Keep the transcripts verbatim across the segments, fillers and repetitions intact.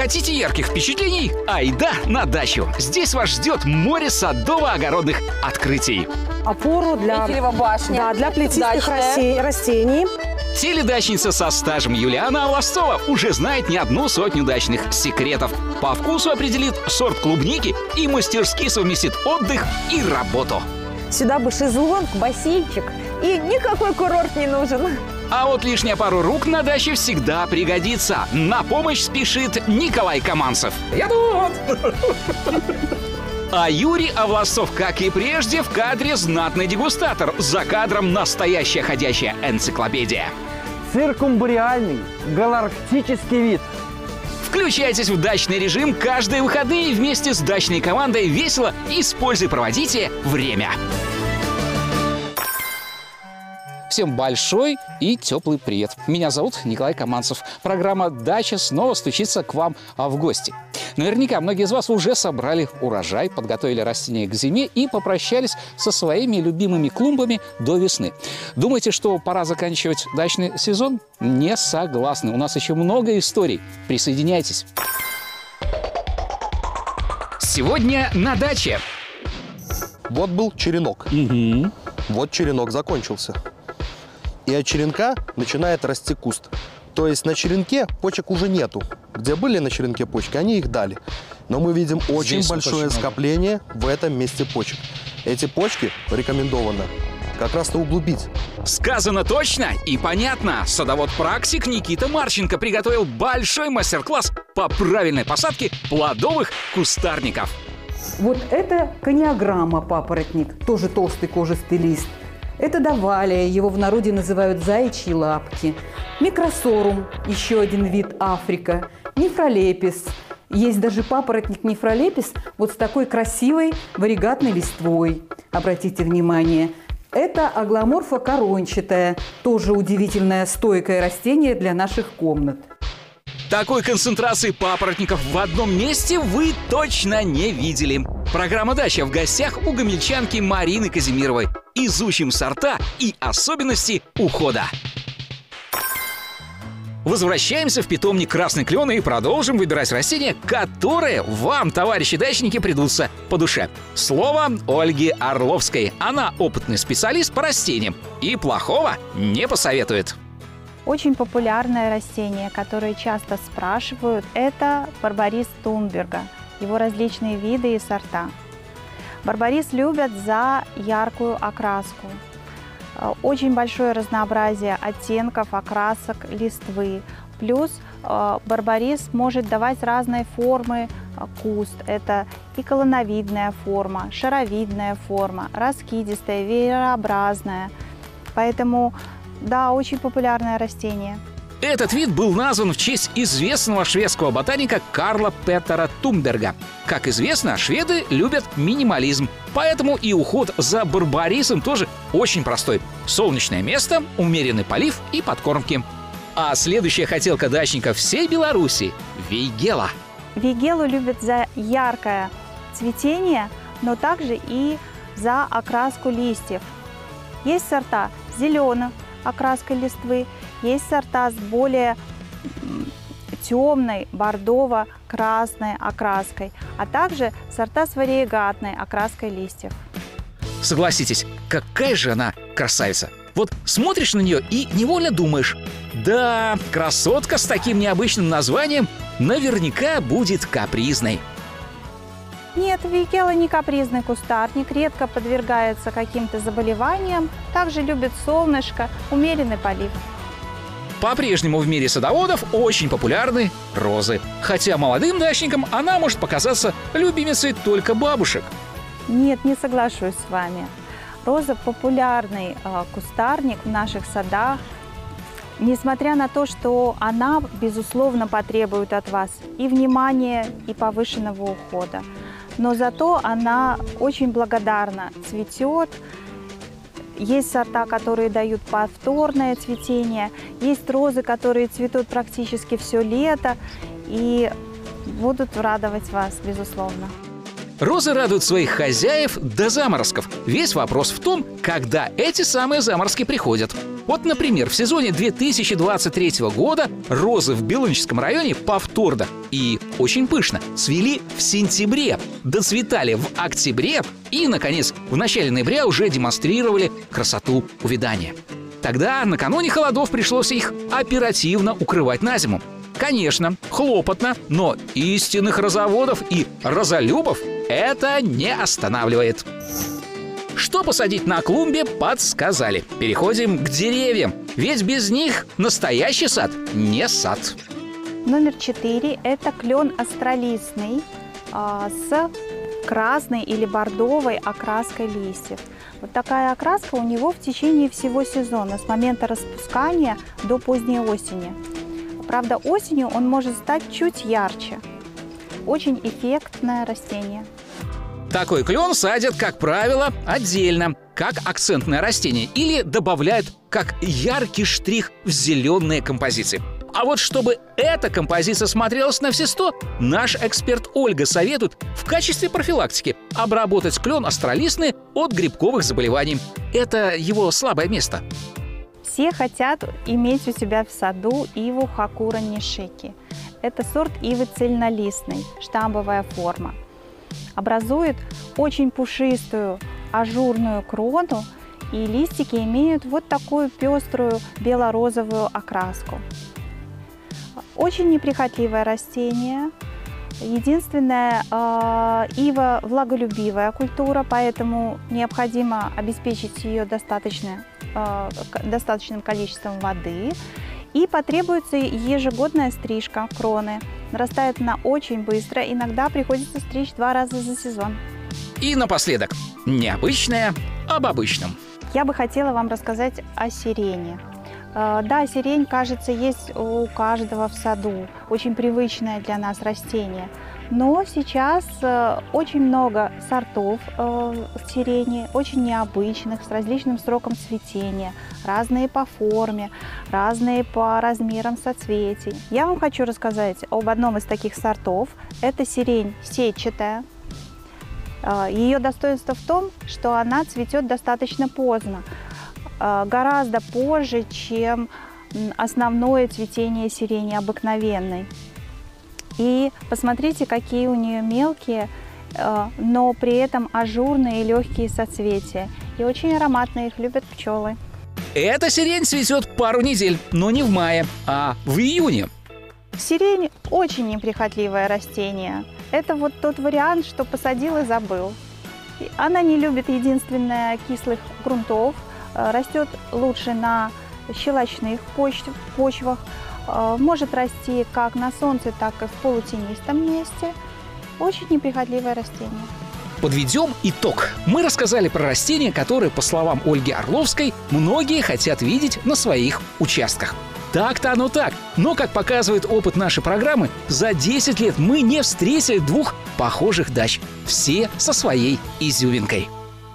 Хотите ярких впечатлений? Айда на дачу! Здесь вас ждет море садово-огородных открытий. Опору для, да, для плетистых растений. растений. Теледачница со стажем Юлиана Овласцова уже знает не одну сотню дачных секретов. По вкусу определит сорт клубники и мастерски совместит отдых и работу. Сюда бы шезлонг, бассейнчик, и никакой курорт не нужен. А вот лишняя пару рук на даче всегда пригодится. На помощь спешит Николай Каманцев. Я тут! А Юрий Овласцов, как и прежде, в кадре знатный дегустатор. За кадром настоящая ходячая энциклопедия. Циркумбариальный галарктический вид. Включайтесь в дачный режим каждые выходные вместе с дачной командой весело и с пользой проводите время. Всем большой и теплый привет. Меня зовут Николай Каманцев. Программа «Дача» снова стучится к вам в гости. Наверняка многие из вас уже собрали урожай, подготовили растения к зиме и попрощались со своими любимыми клумбами до весны. Думаете, что пора заканчивать дачный сезон? Не согласны. У нас еще много историй. Присоединяйтесь. Сегодня на даче. Вот был черенок. Угу. Вот черенок закончился. И от черенка начинает расти куст. То есть на черенке почек уже нету. Где были на черенке почки, они их дали. Но мы видим очень Здесь большое очень скопление в этом месте почек. Эти почки рекомендовано как раз-то углубить. Сказано точно и понятно. Садовод-практик Никита Марченко приготовил большой мастер-класс по правильной посадке плодовых кустарников. Вот это кониограмма папоротник, тоже толстый кожистый лист. Это давалия, его в народе называют заячьи лапки. Микросорум, еще один вид Африка. Нефролепис. Есть даже папоротник нефролепис вот с такой красивой варигатной листвой. Обратите внимание. Это агломорфа корончатая, тоже удивительное стойкое растение для наших комнат. Такой концентрации папоротников в одном месте вы точно не видели. Программа «Дача» в гостях у гомельчанки Марины Казимировой. Изучим сорта и особенности ухода. Возвращаемся в питомник красной клены и продолжим выбирать растения, которые вам, товарищи дачники, придутся по душе. Слово Ольги Орловской. Она опытный специалист по растениям и плохого не посоветует. Очень популярное растение, которое часто спрашивают, это барбарис Тунберга, его различные виды и сорта. Барбарис любят за яркую окраску. Очень большое разнообразие оттенков, окрасок листвы. Плюс барбарис может давать разные формы куст. Это и колоновидная форма, шаровидная форма, раскидистая, веерообразная. Поэтому, да, очень популярное растение. Этот вид был назван в честь известного шведского ботаника Карла Петера Тунберга. Как известно, шведы любят минимализм, поэтому и уход за барбарисом тоже очень простой. Солнечное место, умеренный полив и подкормки. А следующая хотелка дачников всей Беларуси – вейгела. Вейгелу любят за яркое цветение, но также и за окраску листьев. Есть сорта с зеленой окраской листвы, есть сорта с более темной бордово-красной окраской, а также сорта с вариегатной окраской листьев. Согласитесь, какая же она красавица! Вот смотришь на нее и невольно думаешь, да, красотка с таким необычным названием наверняка будет капризной. Нет, вейгела не капризный кустарник, редко подвергается каким-то заболеваниям, также любит солнышко, умеренный полив. По-прежнему в мире садоводов очень популярны розы. Хотя молодым дачникам она может показаться любимицей только бабушек. Нет, не соглашусь с вами. Роза – популярный э, кустарник в наших садах. Несмотря на то, что она, безусловно, потребует от вас и внимания, и повышенного ухода. Но зато она очень благодарна, цветет. Есть сорта, которые дают повторное цветение. Есть розы, которые цветут практически все лето и будут радовать вас, безусловно. Розы радуют своих хозяев до заморозков. Весь вопрос в том, когда эти самые заморозки приходят. Вот, например, в сезоне две тысячи двадцать третьего года розы в Белыническом районе повторно и очень пышно цвели в сентябре, доцветали в октябре и, наконец, в начале ноября уже демонстрировали красоту увядания. Тогда, накануне холодов, пришлось их оперативно укрывать на зиму. Конечно, хлопотно, но истинных розоводов и розолюбов это не останавливает. Что посадить на клумбе, подсказали. Переходим к деревьям, ведь без них настоящий сад не сад. Номер четыре – это клен астролистный а, с красной или бордовой окраской листьев. Вот такая окраска у него в течение всего сезона, с момента распускания до поздней осени. Правда, осенью он может стать чуть ярче. Очень эффектное растение. Такой клен садят, как правило, отдельно, как акцентное растение, или добавляют как яркий штрих в зеленые композиции. А вот чтобы эта композиция смотрелась на все сто, наш эксперт Ольга советует в качестве профилактики обработать клен астролистный от грибковых заболеваний. Это его слабое место. Все хотят иметь у себя в саду иву хакура нишики. Это сорт ивы цельнолистной, штамбовая форма. Образует очень пушистую ажурную крону, и листики имеют вот такую пеструю бело-розовую окраску. Очень неприхотливое растение. Единственное, э, ива влаголюбивая культура, поэтому необходимо обеспечить ее достаточно, э, достаточным количеством воды. И потребуется ежегодная стрижка кроны. Нарастает она очень быстро, иногда приходится стричь два раза за сезон. И напоследок, необычное об обычном. Я бы хотела вам рассказать о сирене. Да, сирень, кажется, есть у каждого в саду, очень привычное для нас растение. Но сейчас очень много сортов сирени, очень необычных, с различным сроком цветения, разные по форме, разные по размерам соцветий. Я вам хочу рассказать об одном из таких сортов. Это сирень сетчатая. Ее достоинство в том, что она цветет достаточно поздно, гораздо позже, чем основное цветение сирени обыкновенной. И посмотрите, какие у нее мелкие, но при этом ажурные и легкие соцветия. И очень ароматные, их любят пчелы. Эта сирень цветет пару недель, но не в мае, а в июне. Сирень очень неприхотливое растение. Это вот тот вариант, что посадил и забыл. Она не любит, единственное, кислых грунтов. Растет лучше на щелочных почвах, может расти как на солнце, так и в полутенистом месте. Очень неприхотливое растение. Подведем итог. Мы рассказали про растения, которые, по словам Ольги Орловской, многие хотят видеть на своих участках. Так-то оно так. Но, как показывает опыт нашей программы, за десять лет мы не встретили двух похожих дач. Все со своей изюминкой.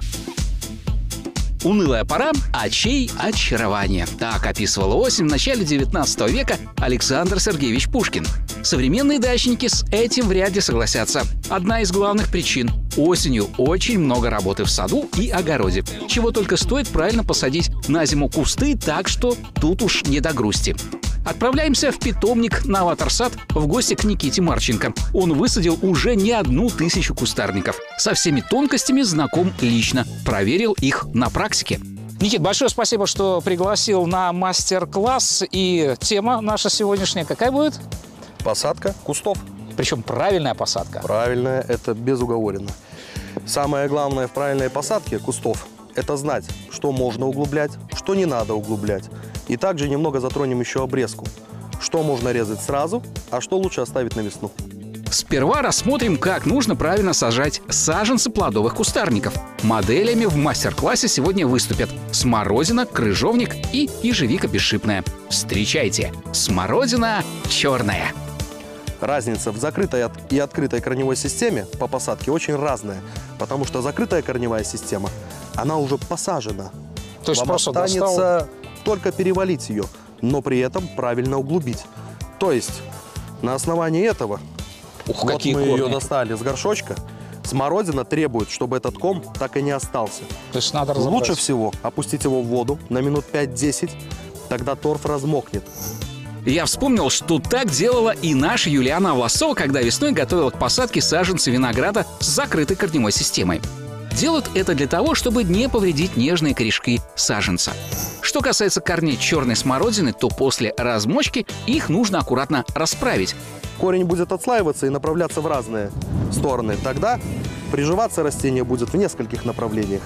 Унылая пора, а чей очарование. Так описывал осень в начале девятнадцатого века Александр Сергеевич Пушкин. Современные дачники с этим вряд ли согласятся. Одна из главных причин – осенью очень много работы в саду и огороде. Чего только стоит правильно посадить на зиму кусты, так что тут уж не до грусти. Отправляемся в питомник «Новатор-сад» в гости к Никите Марченко. Он высадил уже не одну тысячу кустарников. Со всеми тонкостями знаком лично. Проверил их на практике. Никит, большое спасибо, что пригласил на мастер-класс. И тема наша сегодняшняя какая будет? Посадка кустов. Причем правильная посадка. Правильная – это безуговоренно. Самое главное в правильной посадке кустов – это знать, что можно углублять, что не надо углублять. И также немного затронем еще обрезку. Что можно резать сразу, а что лучше оставить на весну. Сперва рассмотрим, как нужно правильно сажать саженцы плодовых кустарников. Моделями в мастер-классе сегодня выступят смородина, крыжовник и ежевика бесшипная. Встречайте! Смородина черная. Разница в закрытой и открытой корневой системе по посадке очень разная, потому что закрытая корневая система, она уже посажена. То есть вам просто останется достал... только перевалить ее, но при этом правильно углубить. То есть на основании этого Ух, вот какие мы корни. ее достали с горшочка, Смородина требует, чтобы этот ком так и не остался. То есть надо разобрать. Лучше всего опустить его в воду на минут пять-десять, тогда торф размокнет. Я вспомнил, что так делала и наша Юлиана Власова, когда весной готовила к посадке саженцы винограда с закрытой корневой системой. Делают это для того, чтобы не повредить нежные корешки саженца. Что касается корней черной смородины, то после размочки их нужно аккуратно расправить. Корень будет отслаиваться и направляться в разные стороны. Тогда приживаться растение будет в нескольких направлениях.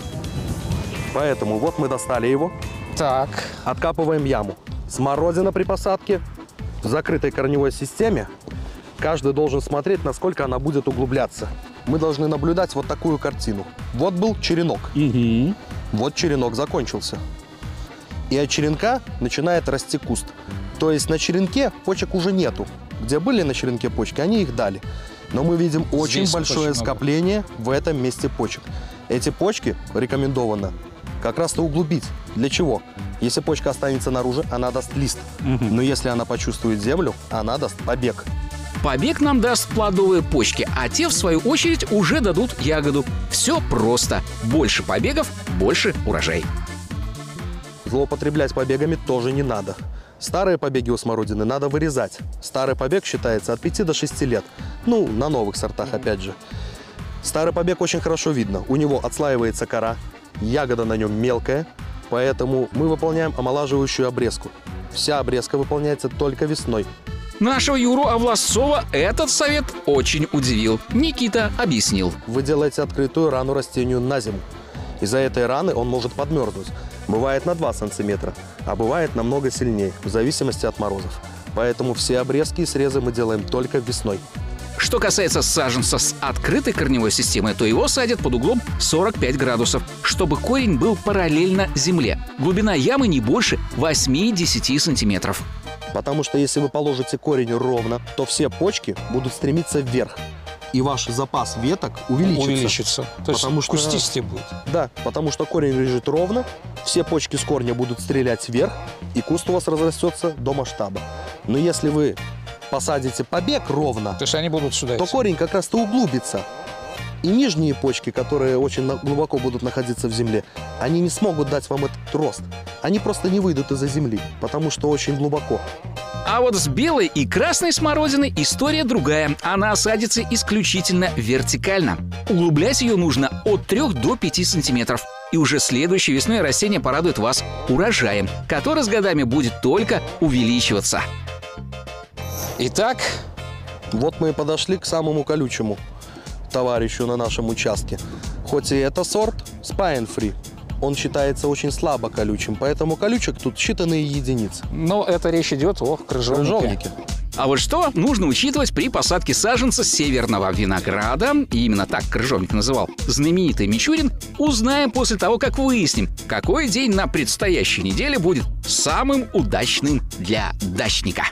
Поэтому вот мы достали его. Так. Откапываем яму. Смородина при посадке в закрытой корневой системе. Каждый должен смотреть, насколько она будет углубляться. Мы должны наблюдать вот такую картину. Вот был черенок. Угу. Вот черенок закончился. И от черенка начинает расти куст. То есть на черенке почек уже нету. Где были на черенке почки, они их дали. Но мы видим очень Здесь большое очень скопление в этом месте почек. Эти почки рекомендовано как раз-то углубить. Для чего? Если почка останется наружу, она даст лист. Угу. Но если она почувствует землю, она даст побег. Побег нам даст плодовые почки, а те, в свою очередь, уже дадут ягоду. Все просто. Больше побегов, больше урожай. Злоупотреблять побегами тоже не надо. Старые побеги у смородины надо вырезать. Старый побег считается от пяти до шести лет. Ну, на новых сортах, опять же. Старый побег очень хорошо видно. У него отслаивается кора, ягода на нем мелкая, поэтому мы выполняем омолаживающую обрезку. Вся обрезка выполняется только весной. Нашего Юру Авласова этот совет очень удивил. Никита объяснил. Вы делаете открытую рану растению на зиму. Из-за этой раны он может подмерзнуть. Бывает на два сантиметра, а бывает намного сильнее, в зависимости от морозов. Поэтому все обрезки и срезы мы делаем только весной. Что касается саженца с открытой корневой системой, то его садят под углом сорок пять градусов, чтобы корень был параллельно земле. Глубина ямы не больше восьми-десяти сантиметров. Потому что если вы положите корень ровно, то все почки будут стремиться вверх. И ваш запас веток увеличится. Увеличится. То есть потому что, кустистее будет. Да, потому что корень лежит ровно, все почки с корня будут стрелять вверх, и куст у вас разрастется до масштаба. Но если вы посадите побег ровно, То есть они будут сюда то идти. корень как раз-то углубится. И нижние почки, которые очень на- глубоко будут находиться в земле, они не смогут дать вам этот рост. Они просто не выйдут из-за земли, потому что очень глубоко. А вот с белой и красной смородиной история другая. Она садится исключительно вертикально. Углублять ее нужно от трёх до пяти сантиметров. И уже следующей весной растение порадует вас урожаем, который с годами будет только увеличиваться. Итак, Вот мы и подошли к самому колючему товарищу на нашем участке. Хоть и это сорт Spine Free, он считается очень слабо колючим, поэтому колючек тут считанные единицы. но это речь идет о крыжовнике. Крыжовники. А вот что нужно учитывать при посадке саженца северного винограда, и именно так крыжовник называл знаменитый Мичурин, узнаем после того, как выясним, какой день на предстоящей неделе будет самым удачным для дачника.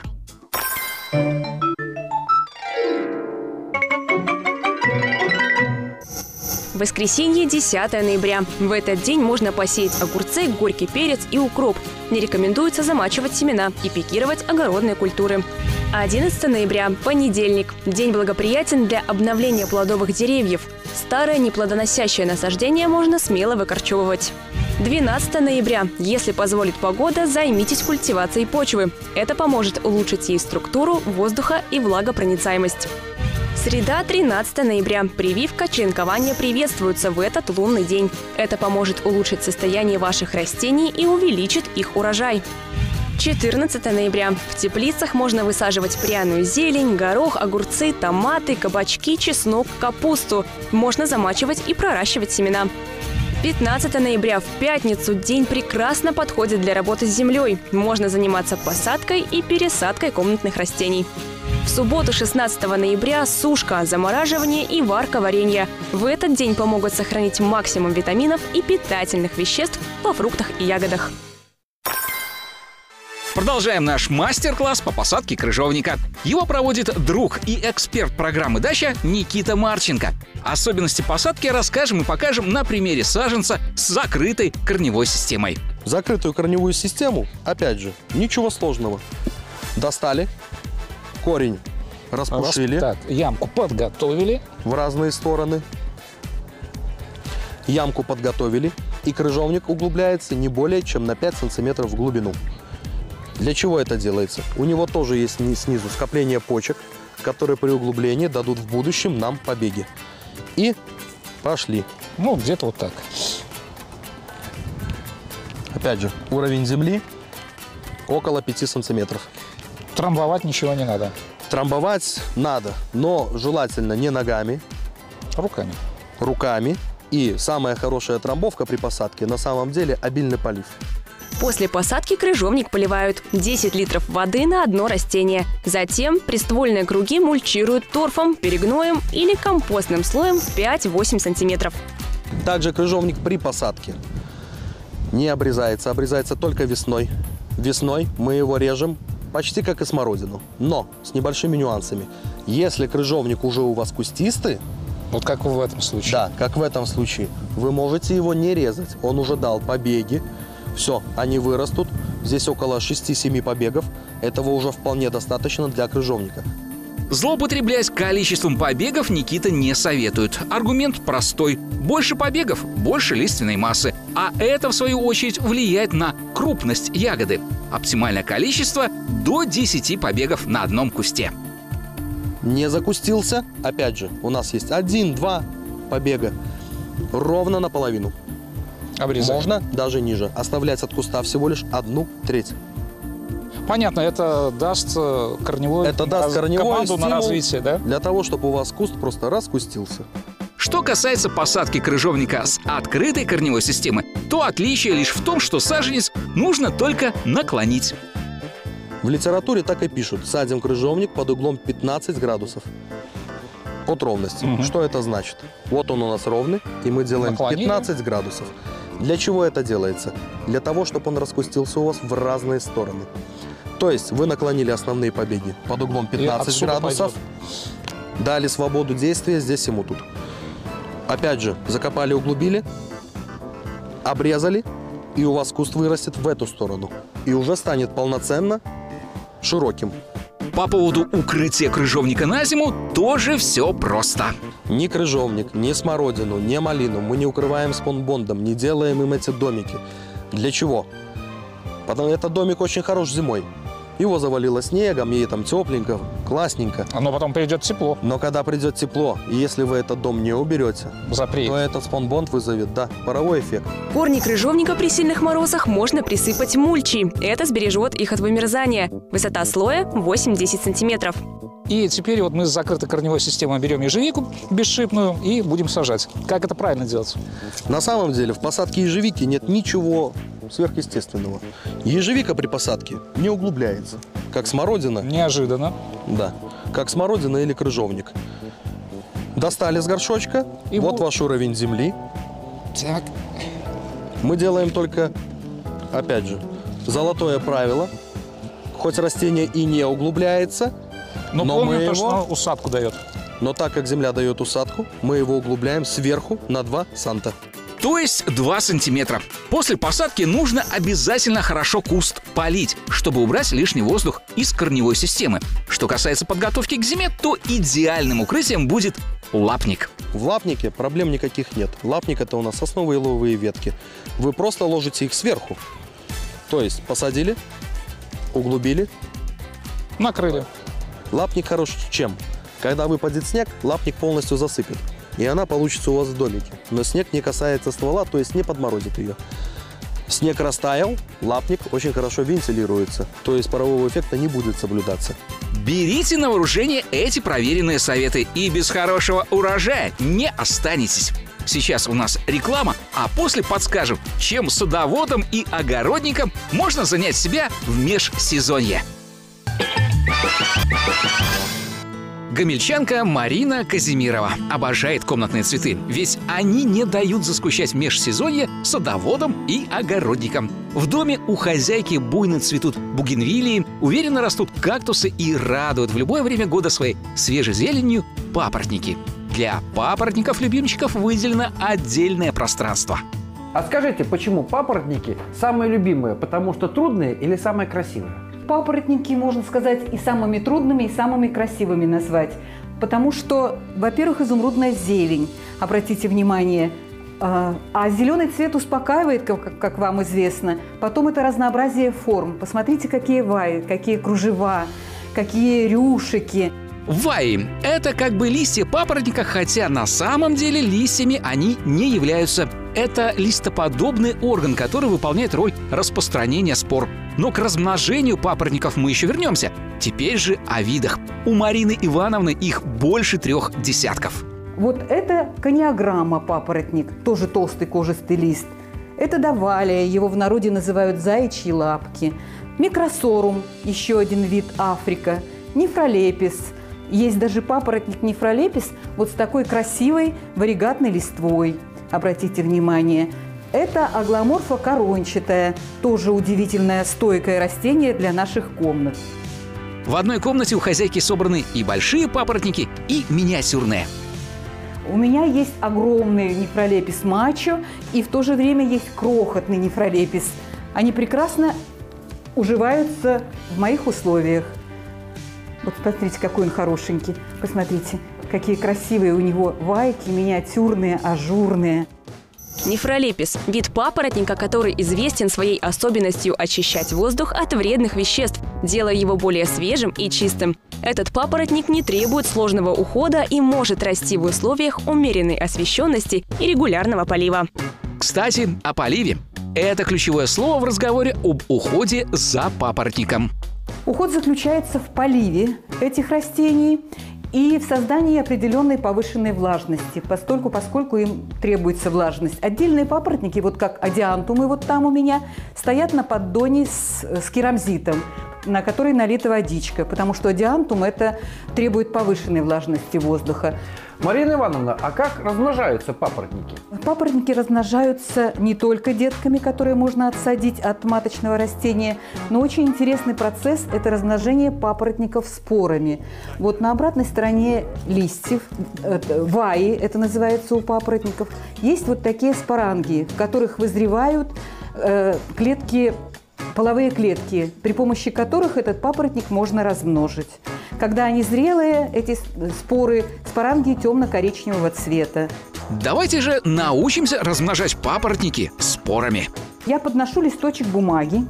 Воскресенье, десятое ноября. В этот день можно посеять огурцы, горький перец и укроп. Не рекомендуется замачивать семена и пикировать огородные культуры. одиннадцатое ноября. Понедельник. День благоприятен для обновления плодовых деревьев. Старое неплодоносящее насаждение можно смело выкорчевывать. двенадцатое ноября. Если позволит погода, займитесь культивацией почвы. Это поможет улучшить ей структуру, воздуха и влагопроницаемость. Среда, тринадцатое ноября. Прививка, черенкование приветствуются в этот лунный день. Это поможет улучшить состояние ваших растений и увеличит их урожай. четырнадцатое ноября. В теплицах можно высаживать пряную зелень, горох, огурцы, томаты, кабачки, чеснок, капусту. Можно замачивать и проращивать семена. пятнадцатое ноября. В пятницу день прекрасно подходит для работы с землей. Можно заниматься посадкой и пересадкой комнатных растений. В субботу, шестнадцатое ноября, сушка, замораживание и варка варенья. В этот день помогут сохранить максимум витаминов и питательных веществ во фруктах и ягодах. Продолжаем наш мастер-класс по посадке крыжовника. Его проводит друг и эксперт программы «Дача» Никита Марченко. Особенности посадки расскажем и покажем на примере саженца с закрытой корневой системой. Закрытую корневую систему, опять же, ничего сложного. Достали, корень распушили Так, ямку подготовили. в разные стороны. ямку подготовили, и крыжовник углубляется не более чем на пять сантиметров в глубину. Для чего это делается? У него тоже есть снизу скопление почек, которые при углублении дадут в будущем нам побеги. И пошли. Ну, где-то вот так. Опять же, уровень земли около пяти сантиметров. Трамбовать ничего не надо. Трамбовать надо, но желательно не ногами, Руками. руками. И самая хорошая трамбовка при посадке на самом деле обильный полив. После посадки крыжовник поливают десять литров воды на одно растение. Затем приствольные круги мульчируют торфом, перегноем или компостным слоем в пять-восемь сантиметров. Также крыжовник при посадке не обрезается, обрезается только весной. Весной мы его режем почти как и смородину, но с небольшими нюансами. Если крыжовник уже у вас кустистый, Вот как в этом случае. да, как в этом случае, вы можете его не резать. Он уже дал побеги, все, они вырастут. Здесь около шести-семи побегов. Этого уже вполне достаточно для крыжовника. Злоупотреблять количеством побегов Никита не советует. Аргумент простой. Больше побегов – больше лиственной массы. А это, в свою очередь, влияет на крупность ягоды. Оптимальное количество – до десяти побегов на одном кусте. Не закустился, опять же, у нас есть один-два побега. Ровно наполовину. Обрезать. Можно даже ниже. Оставлять от куста всего лишь одну треть. Понятно, это даст э, корневой, Это даст раз- корневой команду на стимул развитие, да? для того, чтобы у вас куст просто раскустился. Что касается посадки крыжовника с открытой корневой системы, то отличие лишь в том, что саженец нужно только наклонить. В литературе так и пишут. Садим крыжовник под углом пятнадцать градусов. От ровности. Мгм. Что это значит? Вот он у нас ровный, и мы делаем Наклонили. пятнадцать градусов. Для чего это делается? Для того, чтобы он раскустился у вас в разные стороны. То есть вы наклонили основные побеги под углом пятнадцать отсюда градусов, дали свободу действия здесь ему тут. Опять же, закопали, углубили, обрезали, и у вас куст вырастет в эту сторону. И уже станет полноценно широким. По поводу укрытия крыжовника на зиму тоже все просто. Ни крыжовник, ни смородину, ни малину мы не укрываем спонбондом, не делаем им эти домики. Для чего? Потому что этот домик очень хорош зимой. Его завалило снегом, ей там тепленько, классненько. Но потом придет тепло, Но когда придет тепло, и если вы этот дом не уберете, запреет. то этот спонбонд вызовет, да, паровой эффект. Корни крыжовника при сильных морозах можно присыпать мульчей. Это сбережет их от вымерзания. Высота слоя восемь-десять сантиметров. И теперь вот мы с закрытой корневой системой берем ежевику бесшипную и будем сажать. Как это правильно делать? На самом деле в посадке ежевики нет ничего сверхъестественного. Ежевика при посадке не углубляется, как смородина, Неожиданно. да, как смородина или крыжовник. Достали с горшочка, И вот вот- ваш уровень земли. Так. Мы делаем только, опять же, золотое правило. Хоть растение и не углубляется, Но, Но помню мы то, его- что усадку дает. но так как земля дает усадку, мы его углубляем сверху на два санта. То есть два сантиметра. После посадки нужно обязательно хорошо куст полить, чтобы убрать лишний воздух из корневой системы. Что касается подготовки к зиме, то идеальным укрытием будет лапник. В лапнике проблем никаких нет. Лапник – это у нас сосновые еловые ветки. Вы просто ложите их сверху. То есть посадили, углубили. Накрыли. Лапник хорош чем? Когда выпадет снег, лапник полностью засыпет. И она получится у вас в домике. Но снег не касается ствола, то есть не подморозит ее. Снег растаял, лапник очень хорошо вентилируется. То есть парового эффекта не будет соблюдаться. Берите на вооружение эти проверенные советы, и без хорошего урожая не останетесь. Сейчас у нас реклама, а после подскажем, чем садоводам и огородникам можно занять себя в межсезонье. Гомельчанка Марина Казимирова обожает комнатные цветы, ведь они не дают заскучать в межсезонье садоводам и огородникам. В доме у хозяйки буйно цветут бугенвиллии, уверенно растут кактусы и радуют в любое время года своей свежей зеленью папоротники. Для папоротников-любимчиков выделено отдельное пространство. А скажите, почему папоротники самые любимые? Потому что трудные или самые красивые? Папоротники, можно сказать, и самыми трудными, и самыми красивыми назвать. Потому что, во-первых, изумрудная зелень. Обратите внимание, А, а зеленый цвет успокаивает, как, как вам известно. Потом это разнообразие форм. Посмотрите, какие ваи, какие кружева, какие рюшики. Ваи – это как бы листья папоротника, хотя на самом деле листьями они не являются. Это листоподобный орган, который выполняет роль распространения спор. Но к размножению папоротников мы еще вернемся. Теперь же о видах. У Марины Ивановны их больше трех десятков. Вот это кониаграмма папоротник, тоже толстый кожистый лист. Это давалия, его в народе называют заячьи лапки. Микросорум, еще один вид Африка. Нефролепис. Есть даже папоротник нефролепис вот с такой красивой варигатной листвой. Обратите внимание. Это агламорфа корончатая, тоже удивительное стойкое растение для наших комнат. В одной комнате у хозяйки собраны и большие папоротники, и миниатюрные. У меня есть огромный нефролепис мачо, и в то же время есть крохотный нефролепис. Они прекрасно уживаются в моих условиях. Вот посмотрите, какой он хорошенький. Посмотрите, какие красивые у него вайки, миниатюрные, ажурные. Нефролепис – вид папоротника, который известен своей особенностью очищать воздух от вредных веществ, делая его более свежим и чистым. Этот папоротник не требует сложного ухода и может расти в условиях умеренной освещенности и регулярного полива. Кстати, о поливе. Это ключевое слово в разговоре об уходе за папоротником. Уход заключается в поливе этих растений и в создании определенной повышенной влажности, постольку, поскольку им требуется влажность. Отдельные папоротники, вот как адиантумы вот там у меня, стоят на поддоне с, с керамзитом, на который налита водичка, потому что адиантум это требует повышенной влажности воздуха. Марина Ивановна, а как размножаются папоротники? Папоротники размножаются не только детками, которые можно отсадить от маточного растения, но очень интересный процесс – это размножение папоротников спорами. Вот на обратной стороне листьев, ваи это называется у папоротников, есть вот такие спорангии, в которых вызревают э, клетки, половые клетки, при помощи которых этот папоротник можно размножить. Когда они зрелые, эти споры, спорангии темно-коричневого цвета. Давайте же научимся размножать папоротники спорами. Я подношу листочек бумаги,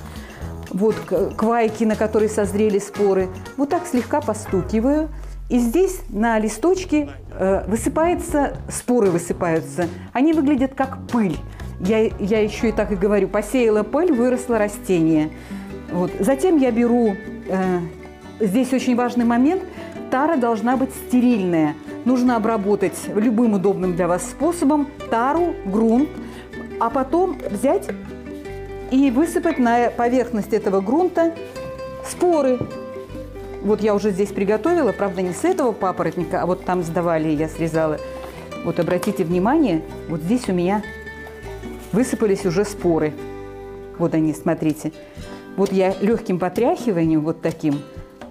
вот к вайке, на которой созрели споры, вот так слегка постукиваю. И здесь на листочке э, высыпается, споры высыпаются. Они выглядят как пыль. Я, я еще и так и говорю, посеяла пыль, выросло растение. Вот. Затем я беру, э, здесь очень важный момент, тара должна быть стерильная. Нужно обработать любым удобным для вас способом тару, грунт, а потом взять и высыпать на поверхность этого грунта споры. Вот я уже здесь приготовила, правда, не с этого папоротника, а вот там с давалии я срезала. Вот обратите внимание, вот здесь у меня высыпались уже споры. Вот они, смотрите. Вот я легким потряхиванием, вот таким,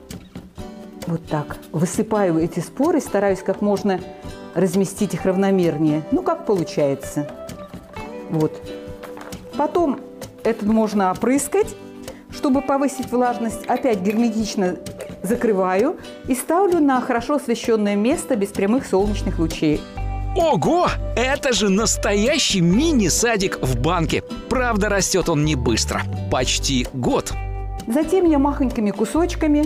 вот так, высыпаю эти споры, стараюсь как можно разместить их равномернее. Ну, как получается. Вот. Потом это можно опрыскать, чтобы повысить влажность. Опять герметично закрываю и ставлю на хорошо освещенное место без прямых солнечных лучей. Ого! Это же настоящий мини-садик в банке. Правда, растет он не быстро. Почти год. Затем я махонькими кусочками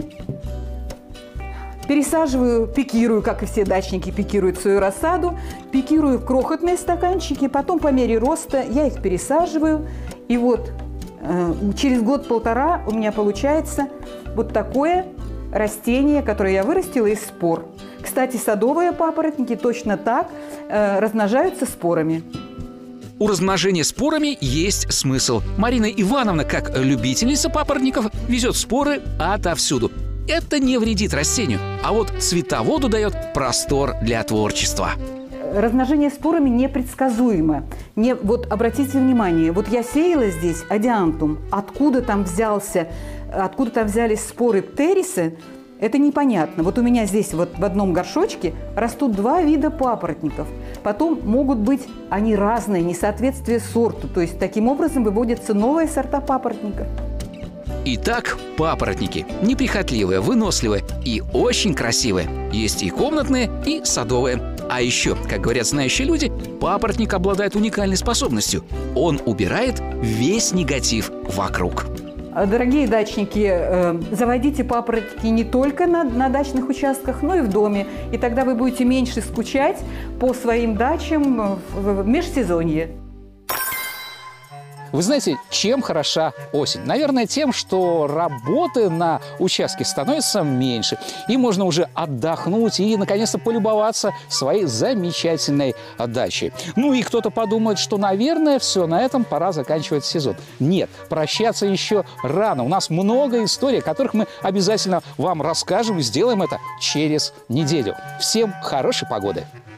пересаживаю, пикирую, как и все дачники пикируют свою рассаду, пикирую в крохотные стаканчики, потом по мере роста я их пересаживаю. И вот э, через год-полтора у меня получается вот такое растение, которое я вырастила из спор. Кстати, садовые папоротники точно так э, размножаются спорами. У размножения спорами есть смысл. Марина Ивановна, как любительница папоротников, везет споры отовсюду. Это не вредит растению, а вот цветоводу дает простор для творчества. Размножение спорами непредсказуемо. Не, вот обратите внимание, вот я сеяла здесь адиантум. Откуда там взялся, откуда там взялись споры птериса, это непонятно. Вот у меня здесь вот в одном горшочке растут два вида папоротников. Потом могут быть они разные, несоответствие сорту. То есть таким образом выводятся новые сорта папоротников. Итак, папоротники неприхотливые, выносливые и очень красивые. Есть и комнатные, и садовые. А еще, как говорят знающие люди, папоротник обладает уникальной способностью. Он убирает весь негатив вокруг. Дорогие дачники, э, заводите папоротники не только на, на дачных участках, но и в доме. И тогда вы будете меньше скучать по своим дачам в, в межсезонье. Вы знаете, чем хороша осень? Наверное, тем, что работы на участке становится меньше. И можно уже отдохнуть и, наконец-то, полюбоваться своей замечательной дачей. Ну и кто-то подумает, что, наверное, все, на этом пора заканчивать сезон. Нет, прощаться еще рано. У нас много историй, о которых мы обязательно вам расскажем и сделаем это через неделю. Всем хорошей погоды!